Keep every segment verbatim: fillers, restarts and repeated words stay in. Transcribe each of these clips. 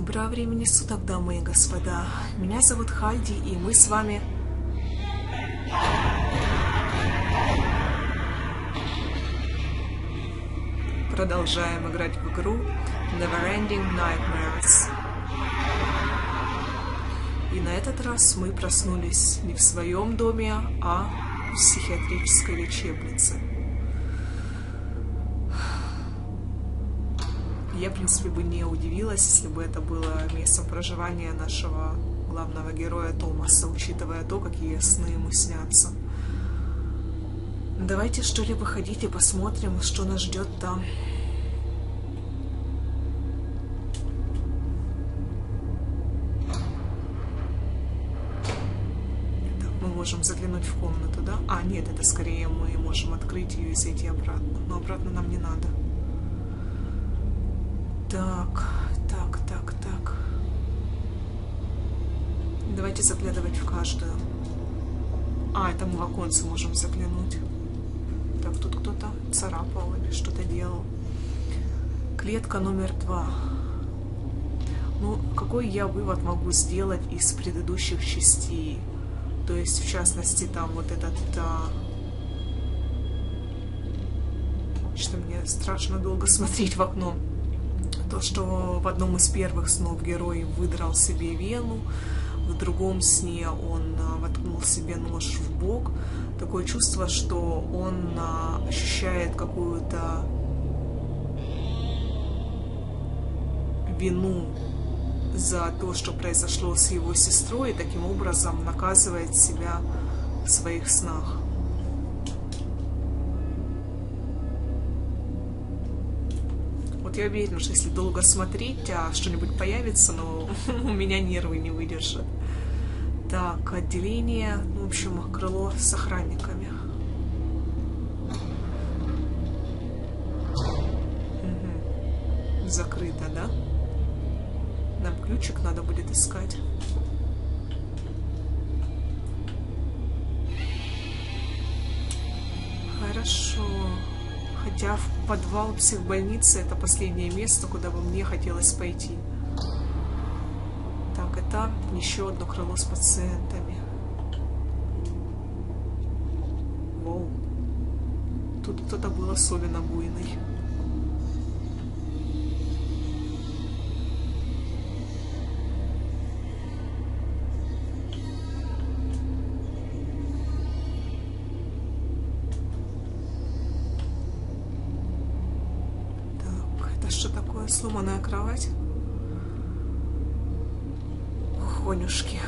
Доброго времени суток, дамы и господа. Меня зовут Хальди, и мы с вами... продолжаем играть в игру Neverending Nightmares. И на этот раз мы проснулись не в своем доме, а в психиатрической лечебнице. Я, в принципе, бы не удивилась, если бы это было местом проживания нашего главного героя Томаса, учитывая то, какие сны ему снятся. Давайте, что ли, выходить и посмотрим, что нас ждет там. Так, мы можем заглянуть в комнату, да? А, нет, это скорее мы можем открыть ее и зайти обратно. Но обратно нам не надо. Так, так, так, так. Давайте заглядывать в каждую. А, это мы в оконце можем заглянуть. Так, тут кто-то царапал или что-то делал. Клетка номер два. Ну, какой я вывод могу сделать из предыдущих частей? То есть, в частности, там вот этот... А... Что мне страшно долго смотреть в окно. То, что в одном из первых снов герой выдрал себе вену, в другом сне он а, воткнул себе нож в бок. Такое чувство, что он а, ощущает какую-то вину за то, что произошло с его сестрой, и таким образом наказывает себя в своих снах. Я уверена, что если долго смотреть, а что-нибудь появится, но у меня нервы не выдержат. Так, отделение, ну, в общем, крыло с охранниками. Угу. Закрыто, да? Нам ключик надо будет искать. Хорошо. Хотя в подвал психбольницы это последнее место, куда бы мне хотелось пойти. Так, это еще одно крыло с пациентами. Воу. Тут кто-то был особенно буйный. Что такое? Сломанная кровать? Хонюшки.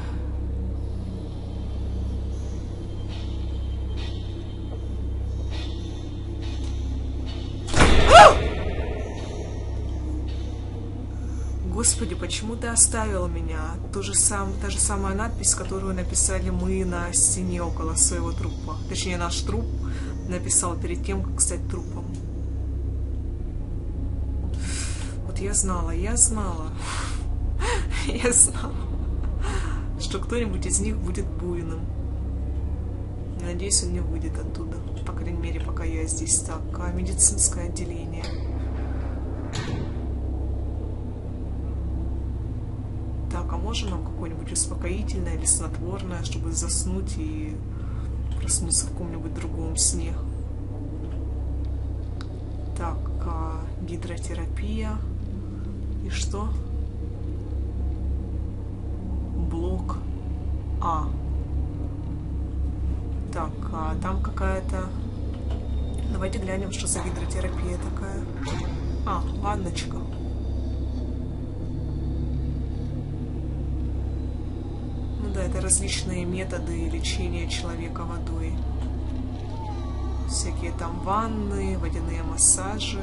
Господи, почему ты оставила меня? То же сам, та же самая надпись, которую написали мы на стене около своего трупа. Точнее, наш труп написал перед тем, как стать трупом. Я знала, я знала, я знала, что кто-нибудь из них будет буйным. Надеюсь, он не выйдет оттуда. По крайней мере, пока я здесь. Так, а медицинское отделение. Так, а можно нам какое-нибудь успокоительное или снотворное, чтобы заснуть и проснуться в каком-нибудь другом сне? Так, а гидротерапия. И что? Блок А. Так, а там какая-то... Давайте глянем, что за гидротерапия такая. А, ванночка. Ну да, это различные методы лечения человека водой. Всякие там ванны, водяные массажи.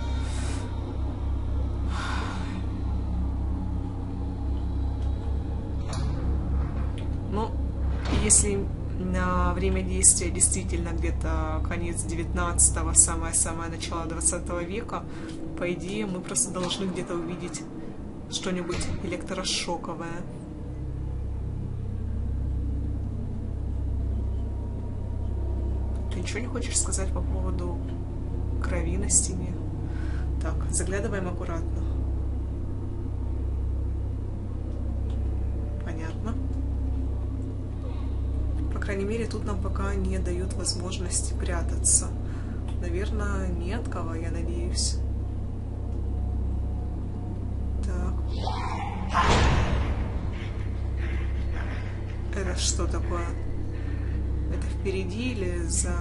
Если на время действия действительно где-то конец девятнадцатого, самое-самое начало двадцатого века, по идее, мы просто должны где-то увидеть что-нибудь электрошоковое. Ты ничего не хочешь сказать по поводу крови на стене? Так, заглядываем аккуратно. крайней мере, тут нам пока не дают возможности прятаться. Наверное, не от кого, я надеюсь. Так. Это что такое? Это впереди или за...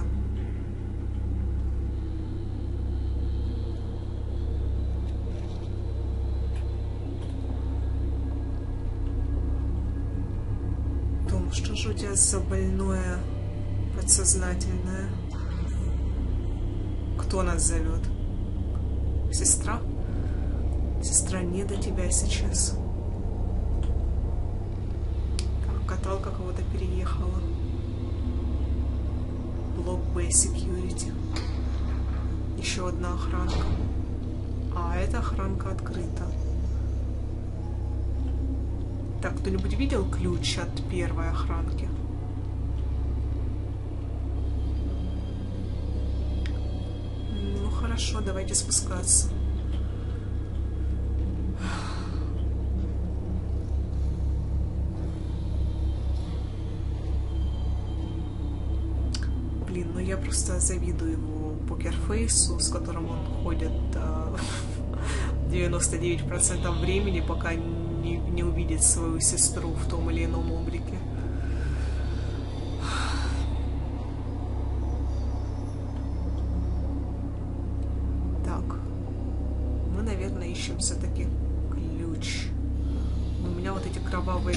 Том, что же у тебя за больное подсознательное? Кто нас зовет? Сестра? Сестра, не до тебя сейчас. Так, каталка кого-то переехала. Блок Б Security. Еще одна охранка. А, эта охранка открыта. Так, кто-нибудь видел ключ от первой охранки? Ну, хорошо, давайте спускаться. Блин, ну я просто завидую его покерфейсу, с которым он ходит а, девяносто девять процентов времени, пока не, не увидит свою сестру в том или ином облике. Так, мы, наверное, ищем все-таки ключ. У меня вот эти кровавые...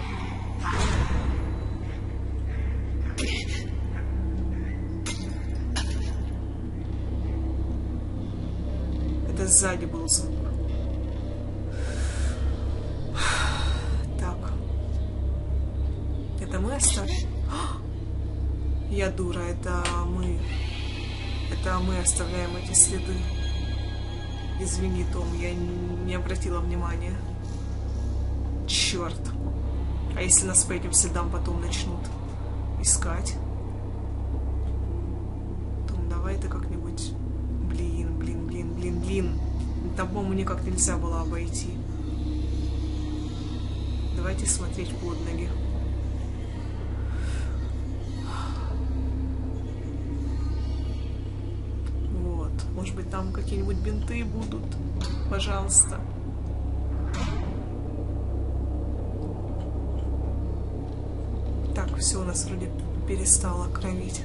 Это сзади был звук. Так. Это мы оставили? Я дура, это мы. Это мы оставляем эти следы. Извини, Том, я не обратила внимания. Черт. А если нас по этим следам потом начнут искать? Том, давай ты как-нибудь... Блин, блин, блин, блин, блин. Там, по-моему, никак нельзя было обойти. Давайте смотреть под ноги. Вот. Может быть, там какие-нибудь бинты будут? Пожалуйста. Так, все у нас вроде перестало кровить.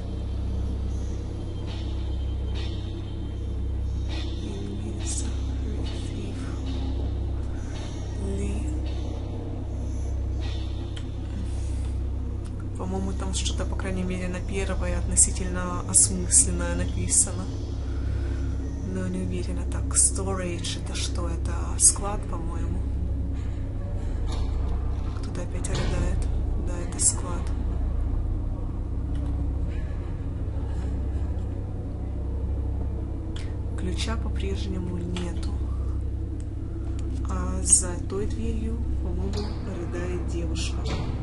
По-моему, там что-то, по крайней мере, на первое относительно осмысленное написано. Но не уверена. Так, storage, это что? Это склад, по-моему. Кто-то опять рыдает. Да, это склад. Ключа по-прежнему нету. А за той дверью, по-моему, рыдает девушка.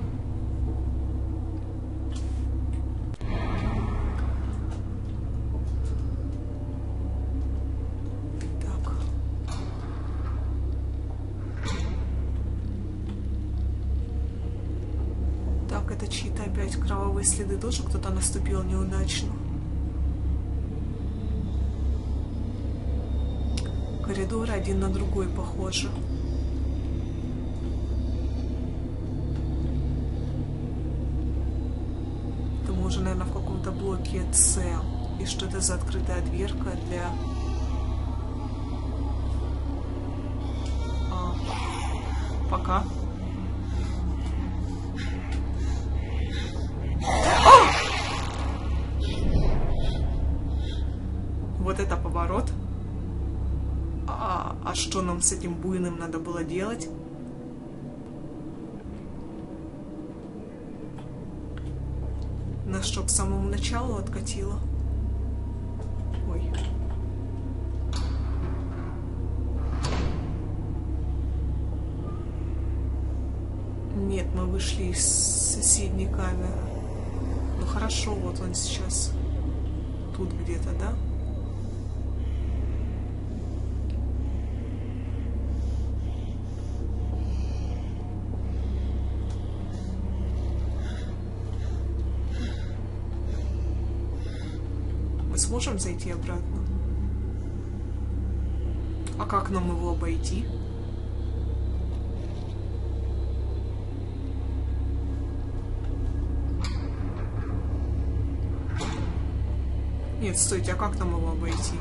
Это чьи-то опять кровавые следы. Тоже кто-то наступил неудачно. Коридоры один на другой похожи. Это мы уже, наверное, в каком-то блоке С. И что это за открытая дверка для... А, пока. Вот это поворот. А, а что нам с этим буйным надо было делать? Нас что, к самому началу откатило? Ой. Нет, мы вышли из соседней камеры. Ну хорошо, вот он сейчас тут где-то, да? сможем зайти обратно? А как нам его обойти? Нет, стойте, а как нам его обойти?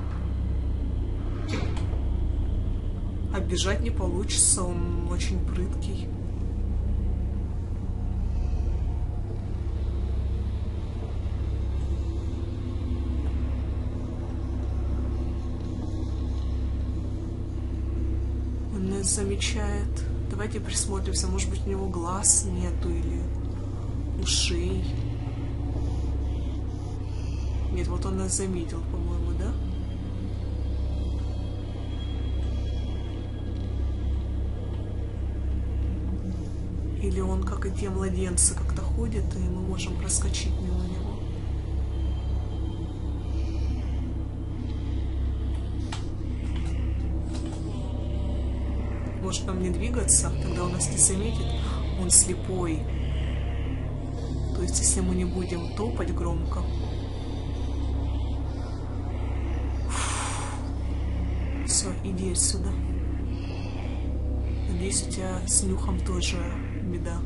Оббежать не получится, он очень прыткий. Он нас замечает. Давайте присмотримся, может быть, у него глаз нету или ушей. Нет, вот он нас заметил, по-моему, да? Или он, как и те младенцы, как-то ходит, и мы можем проскочить мимо него. Может, нам не двигаться? Тогда он нас не заметит. Он слепой. То есть, если мы не будем топать громко... Все, иди отсюда. Надеюсь, у тебя с нюхом тоже беда.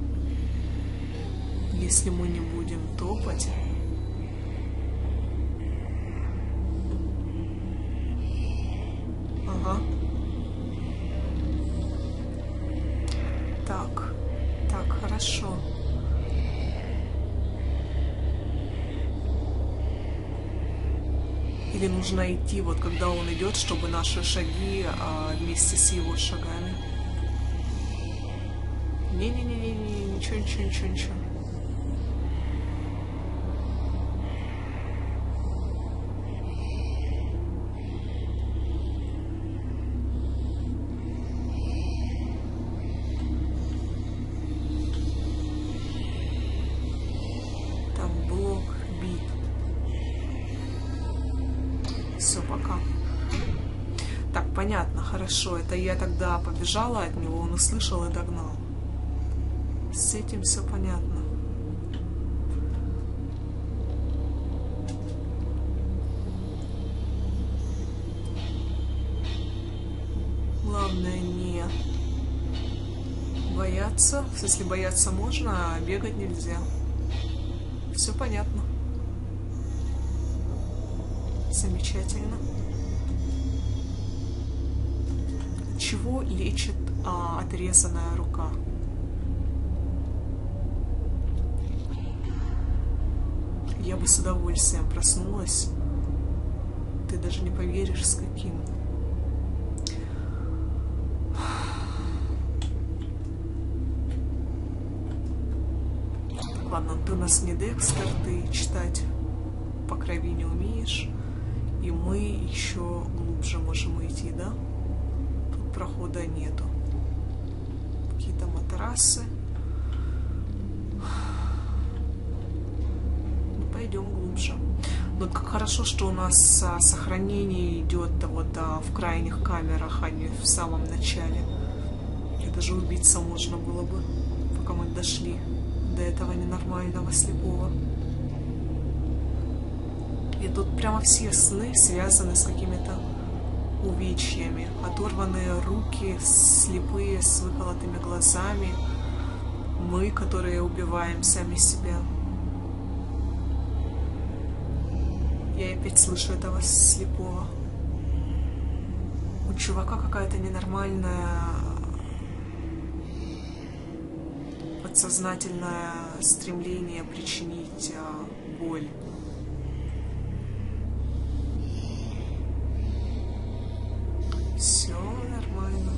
Если мы не будем топать. Ага. Так. Так, хорошо. Или нужно идти, вот когда он идет, чтобы наши шаги а, вместе с его шагами. Не-не-не-не, ничего, ничего, ничего, ничего. Там блок бит. Все, пока. Так, понятно, хорошо. Это я тогда побежала от него, он услышал и догнал. С этим все понятно. Главное не бояться. Если бояться можно, а бегать нельзя. Все понятно. Замечательно. Чего лечит а, отрезанная рука? Я бы с удовольствием проснулась. Ты даже не поверишь, с каким. Так, ладно, ты у нас не Декстер, ты читать по крови не умеешь. И мы еще глубже можем идти, да? Тут прохода нету. Какие-то матрасы. Пойдем глубже. Но как хорошо, что у нас а, сохранение идет вот а, в крайних камерах, а не в самом начале. И даже убиться можно было бы, пока мы дошли до этого ненормального слепого. И тут прямо все сны связаны с какими-то увечьями. Оторванные руки, слепые с выколотыми глазами. Мы, которые убиваем сами себя. Я опять слышу этого слепого. У чувака какая-то ненормальная подсознательное стремление причинить а, боль. Все нормально.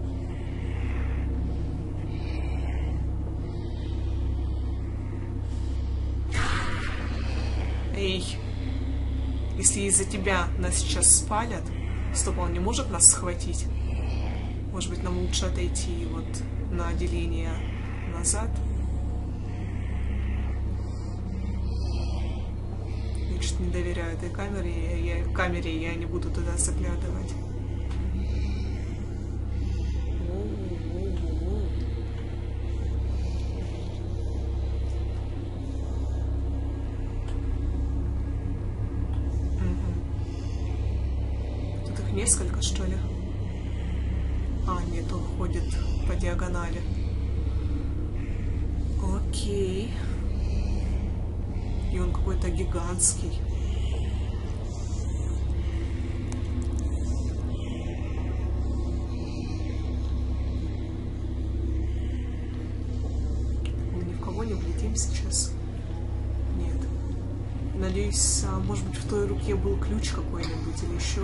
Эй, если из-за тебя нас сейчас спалят, стоп, он не может нас схватить? Может быть, нам лучше отойти вот на отделение назад? Я что-то не доверяю этой камере, я, я, камере, я не буду туда заглядывать. Их несколько, что ли? А, нет, он ходит по диагонали. Окей. И он какой-то гигантский. Мы ни в кого не влетим сейчас. Нет. Надеюсь, а, может быть, в той руке был ключ какой-нибудь или еще.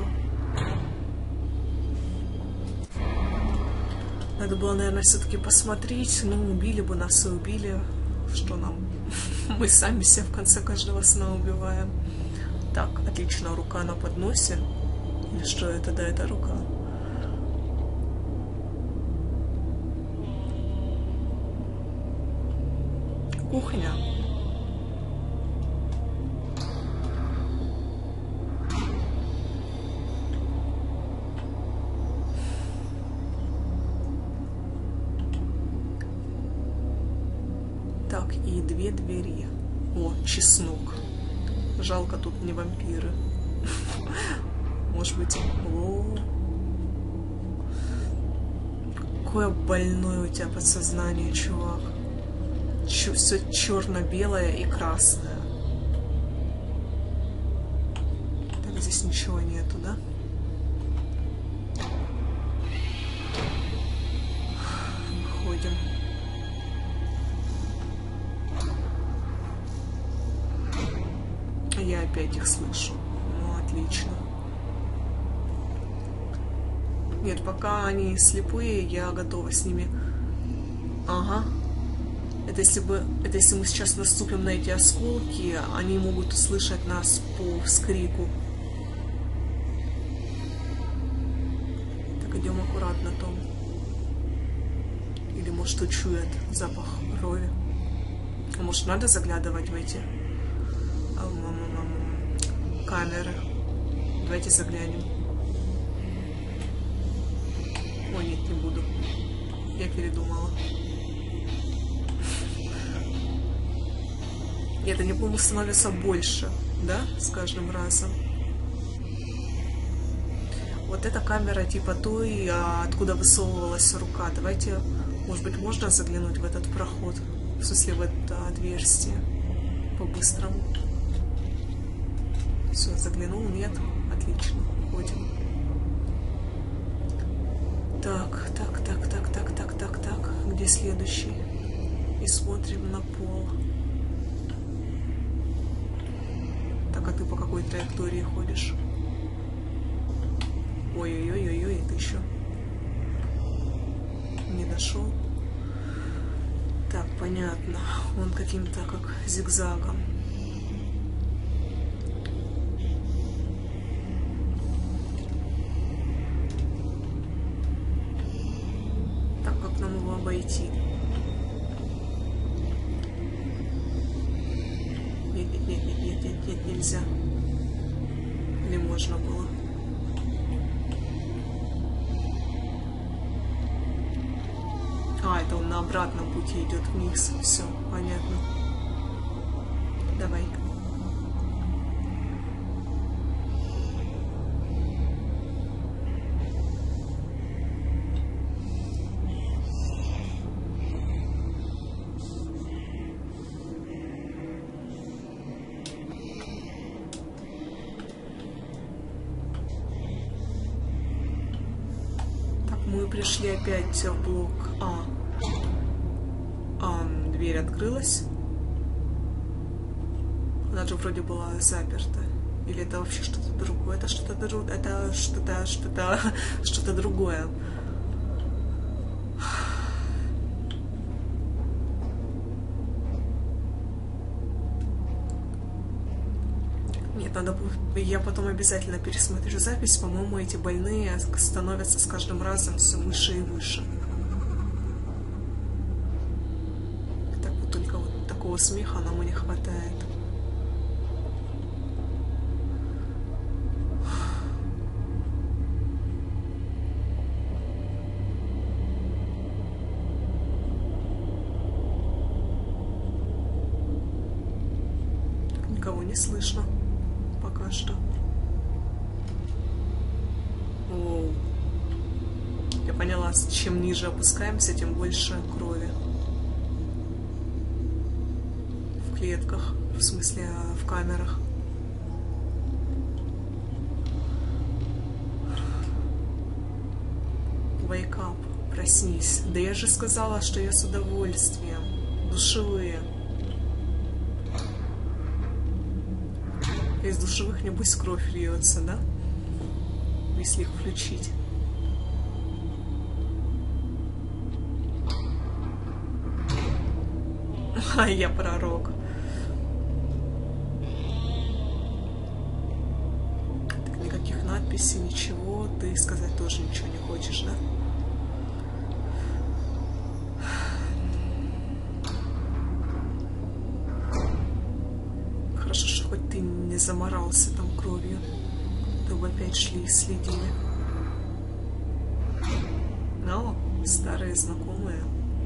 Надо было, наверное, все-таки посмотреть. Ну, убили бы нас и убили. Что нам? Мы сами себя в конце каждого сна убиваем. Так, отлично, рука на подносе. Или что это? Да, это рука. Кухня. Так, и две двери. О, чеснок. Жалко, тут не вампиры. Может быть... О, какое больное у тебя подсознание, чувак. Ч- все черно-белое и красное. Так, здесь ничего нету, да? Выходим. Я опять их слышу. Ну, отлично. Нет, пока они слепые, я готова с ними. Ага. Это если бы, это если мы сейчас наступим на эти осколки, они могут услышать нас по вскрику. Так, идем аккуратно, Том. Или, может, учует запах крови. А может, надо заглядывать в эти камеры? Давайте заглянем. Ой, нет, не буду. Я передумала. Нет, они, по-моему, становятся больше, да, с каждым разом. Вот эта камера типа той, откуда высовывалась рука. Давайте, может быть, можно заглянуть в этот проход, в смысле, в это отверстие по-быстрому. Все, заглянул, нет, отлично, ходим. Так, так, так, так, так, так, так, так, где следующий? И смотрим на пол. Так, а ты по какой траектории ходишь? Ой-ой-ой-ой, это еще не дошел. Так, понятно, он каким-то как зигзагом. Обойти. Нет, нет, нет, нет, нет, нет, нет, нельзя. Или можно было. А, это он на обратном пути идет вниз. Все, понятно. Давай. Мы пришли опять в блок А. А, дверь открылась. Она же вроде была заперта. Или это вообще что-то другое? Это что-то другое. Это что-то, что-то, что-то другое. Нет, надо будет... Я потом обязательно пересмотрю запись. По-моему, эти больные становятся с каждым разом все выше и выше. Так вот, только вот такого смеха нам и не хватает. Никого не слышно. Пока что. Оу. Я поняла, чем ниже опускаемся, тем больше крови. В клетках, в смысле, в камерах. Wake up, проснись. Да я же сказала, что я с удовольствием. Душевые. Из душевых, небось, кровь льется, да? Если их включить. А я пророк. Так, никаких надписей, ничего. Ты сказать тоже ничего не хочешь, да? Хорошо, что хоть ты не заморался там кровью. То бы опять шли и следили. Но старые знакомые.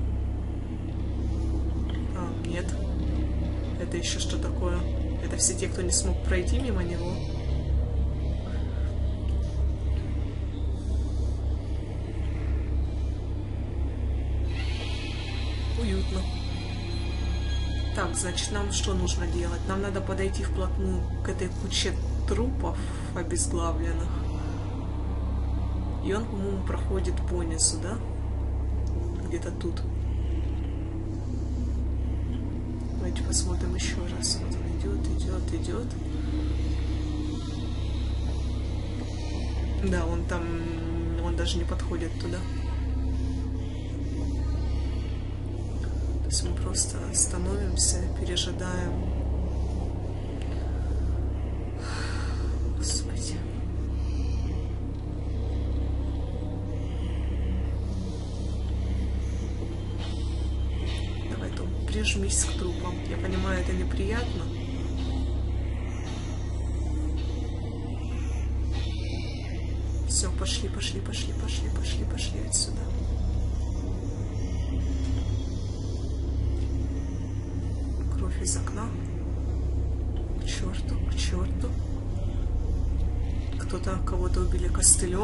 А, нет. Это еще что такое? Это все те, кто не смог пройти мимо него? Уютно. Так, значит, нам что нужно делать? Нам надо подойти вплотную к этой куче трупов обезглавленных. И он, по-моему, проходит по низу, да? Где-то тут. Давайте посмотрим еще раз. Вот он идет, идет, идет. Да, он там, он даже не подходит туда. То есть мы просто становимся, пережидаем. Господи. Давай, Том, прижмись к трупам. Я понимаю, это неприятно. Все, пошли, пошли, пошли, пошли, пошли, пошли отсюда. Кровь из окна. К черту, к черту. Кто-то кого-то убили костылем.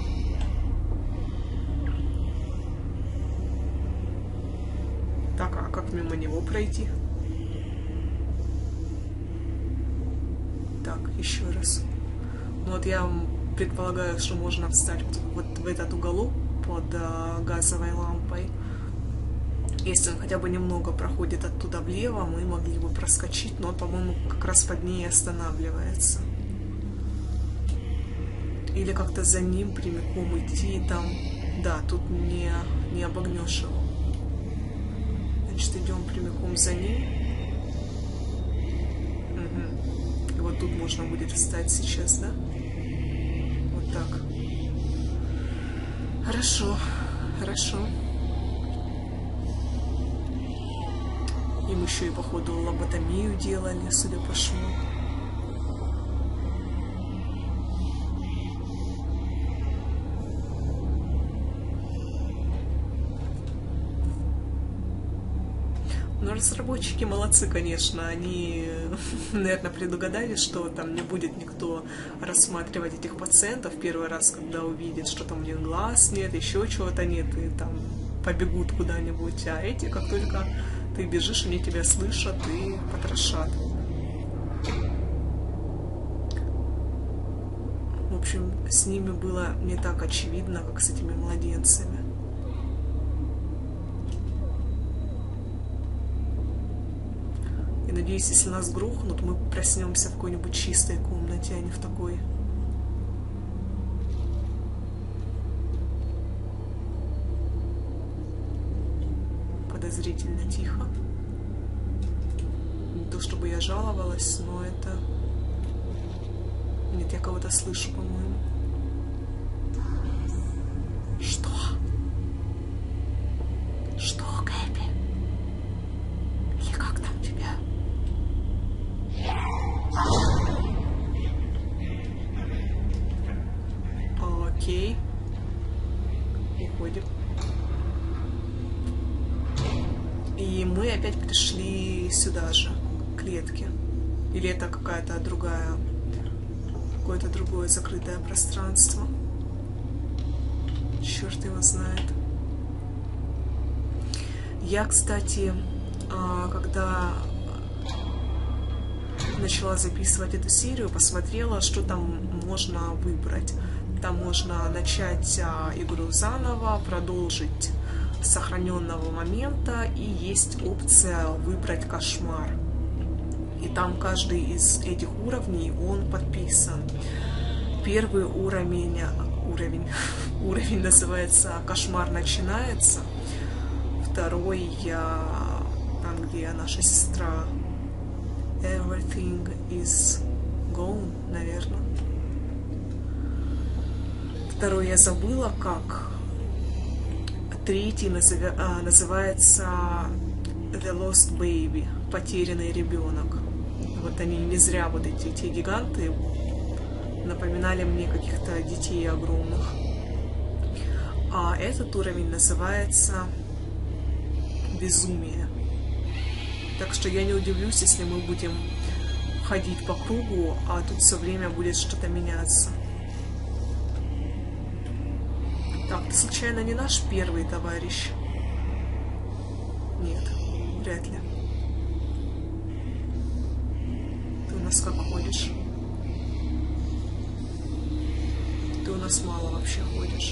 Так, а как мимо него пройти? Так, еще раз. Ну вот я предполагаю, что можно встать вот в этот уголок под а, газовой лампой. Если он хотя бы немного проходит оттуда влево, мы могли бы проскочить, но он, по-моему, как раз под ней останавливается. Или как-то за ним прямиком идти, и там, да, тут не, не обогнешь его. Значит, идем прямиком за ним. Угу. И вот тут можно будет встать сейчас, да? Вот так. Хорошо, хорошо. Им еще и, походу, лоботомию делали, судя по шуму. Но разработчики молодцы, конечно. Они, наверное, предугадали, что там не будет никто рассматривать этих пациентов первый раз, когда увидит, что там у них глаз нет, еще чего-то нет, и там побегут куда-нибудь. А эти, как только ты бежишь, они тебя слышат и потрошат. В общем, с ними было не так очевидно, как с этими младенцами. И надеюсь, если нас грохнут, мы проснемся в какой-нибудь чистой комнате, а не в такой. Подозрительно тихо. Не то чтобы я жаловалась, но это... Нет, я кого-то слышу, по-моему. Что? Что, Кэпи? И как там тебя? Окей. Уходим. И мы опять пришли сюда же, к клетке. Или это какая-то другая, какое-то другое закрытое пространство. черт его знает. Я, кстати, когда начала записывать эту серию, посмотрела, что там можно выбрать. Там можно начать игру заново, продолжить с сохраненного момента, и есть опция выбрать кошмар. И там каждый из этих уровней, он подписан. Первый уровень, уровень, уровень называется «Кошмар начинается». Второй, там, где наша сестра, «Everything is gone», наверное. Второй я забыла как. Третий называется «The Lost Baby», «Потерянный ребенок». Вот они не зря, вот эти, эти гиганты, напоминали мне каких-то детей огромных. А этот уровень называется «Безумие». Так что я не удивлюсь, если мы будем ходить по кругу, а тут все время будет что-то меняться. Так, ты случайно не наш первый товарищ? Нет, вряд ли. Ты у нас как ходишь? Ты у нас мало вообще ходишь.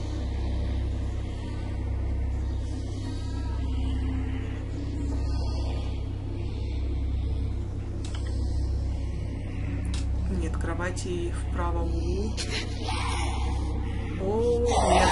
Нет, кровати в правом углу. О, нет.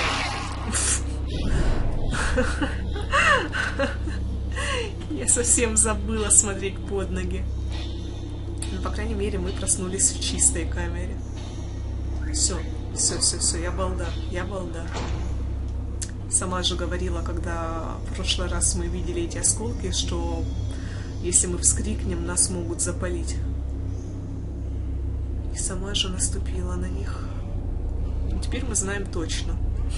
Я совсем забыла смотреть под ноги. Но, по крайней мере, мы проснулись в чистой камере. Все, все, все, все, я балда, я балда. Сама же говорила, когда в прошлый раз мы видели эти осколки, что если мы вскрикнем, нас могут запалить. И сама же наступила на них. Теперь мы знаем точно.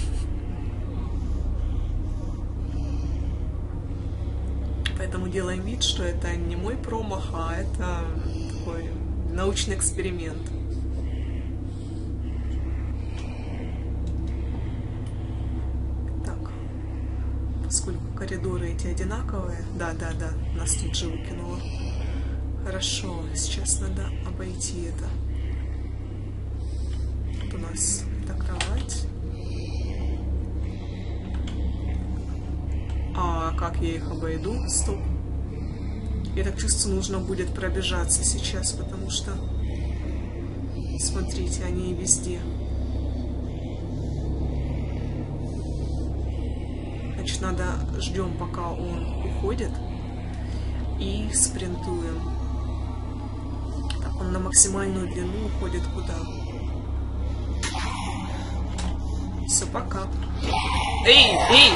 Поэтому делаем вид, что это не мой промах, а это такой научный эксперимент. Так, поскольку коридоры эти одинаковые, да-да-да, нас тут же выкинуло. Хорошо, сейчас надо обойти это. Тут у нас это кровать. А как я их обойду? Стоп. Я так чувствую, нужно будет пробежаться сейчас, потому что, смотрите, они везде. Значит, надо ждем, пока он уходит, и спринтуем. Так, он на максимальную длину уходит куда? Все, пока. Эй, эй!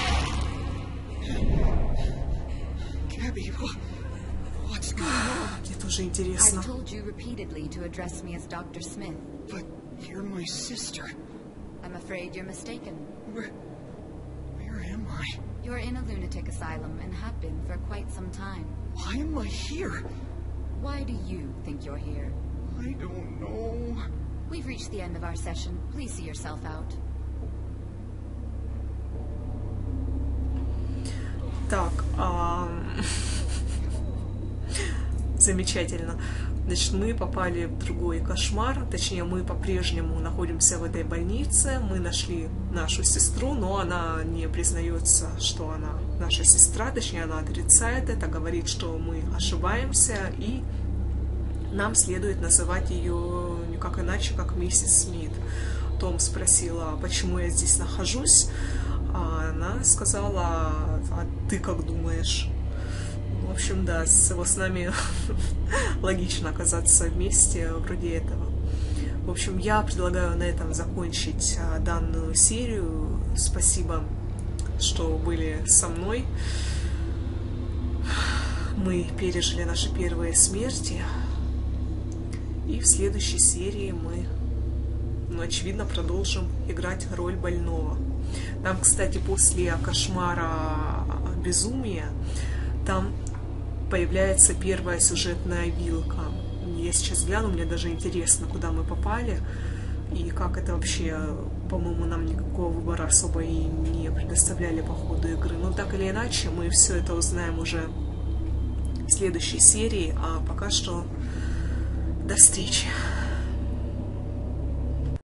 Мне тоже интересно. I've told you repeatedly to address me as Doctor Smith. But you're my sister. I'm afraid you're mistaken. Where, where am I? You're in a lunatic asylum and have been for quite some time. Why am I here? Why do you think you're here? I don't know. We've reached the end of our session. Please see yourself out. Так, а... замечательно. Значит, мы попали в другой кошмар, точнее, мы по-прежнему находимся в этой больнице, мы нашли нашу сестру, но она не признается, что она наша сестра, точнее, она отрицает это, говорит, что мы ошибаемся, и нам следует называть ее никак иначе, как миссис Смит. Том спросила, почему я здесь нахожусь, а она сказала, а ты как думаешь? В общем, да, с, с нами логично оказаться вместе вроде этого. В общем, я предлагаю на этом закончить а, данную серию. Спасибо, что были со мной. Мы пережили наши первые смерти. И в следующей серии мы, ну, очевидно, продолжим играть роль больного. Там, кстати, после кошмара безумия, там появляется первая сюжетная вилка. Я сейчас гляну, мне даже интересно, куда мы попали. И как это вообще, по-моему, нам никакого выбора особо и не предоставляли по ходу игры. Но так или иначе, мы все это узнаем уже в следующей серии. А пока что до встречи.